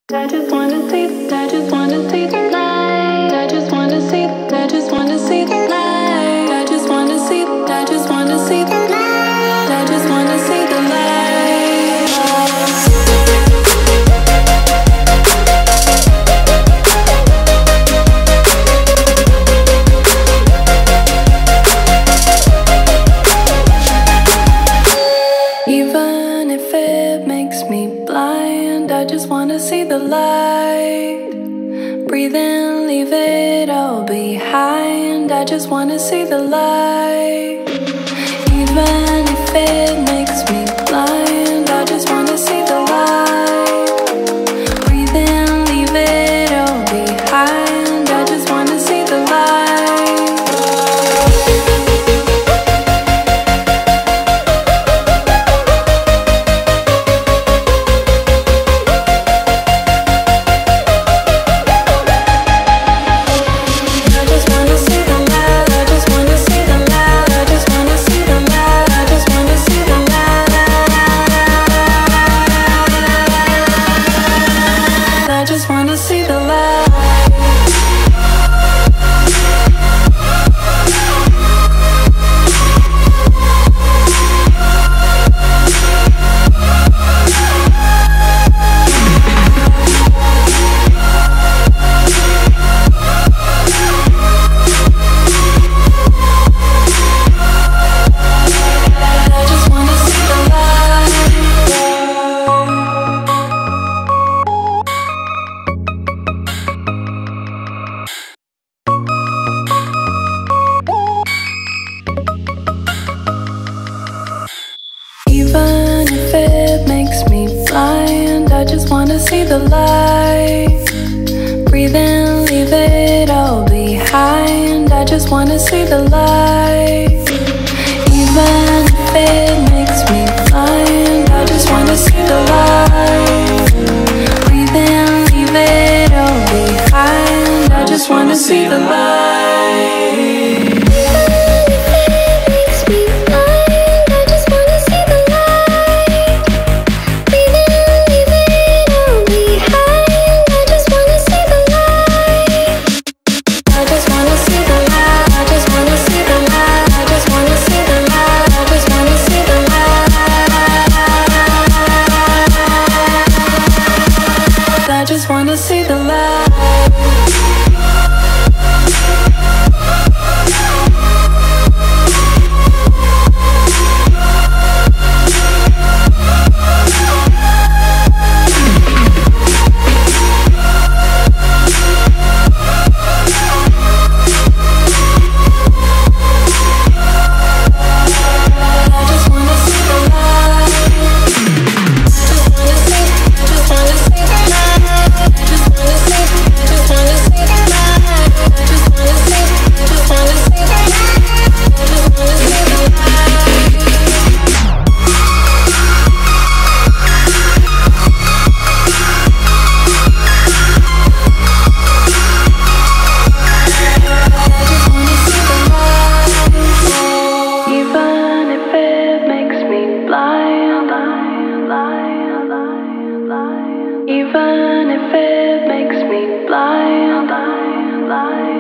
I just wanna see, I just wanna see the light. I just wanna see, I just wanna see the light. I just wanna see, I just wanna see the light. I just wanna see the light. Even if it makes me blind, I just wanna see the light. Breathe in, leave it all behind. I just wanna see the light. Even if it makes me blind, I just wanna see the light. Breathe in, leave it all behind. I just wanna see the light. Even if it makes me blind, I just wanna see the light. Breathe in, leave it all behind. I just wanna see the light. Even if it makes me blind, I just wanna see the light. Breathe in, leave it all behind. I just wanna see the light. I just wanna see the light. Even if it makes me blind.